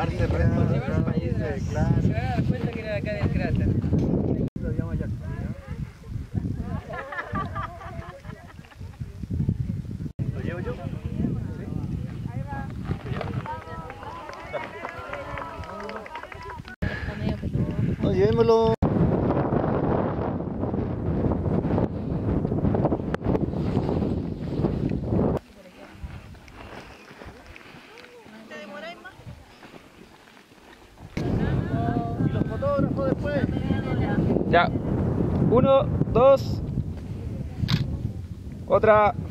llevarse el resto de los países, claro. Se van a dar cuenta que era acá del cráter. Lo llama Jackson, ¿no? ¿Lo llevo yo? ¿Sí? Ahí va. No, llévenmelo. Y los fotógrafos después. Ya. 1, 2. Otra.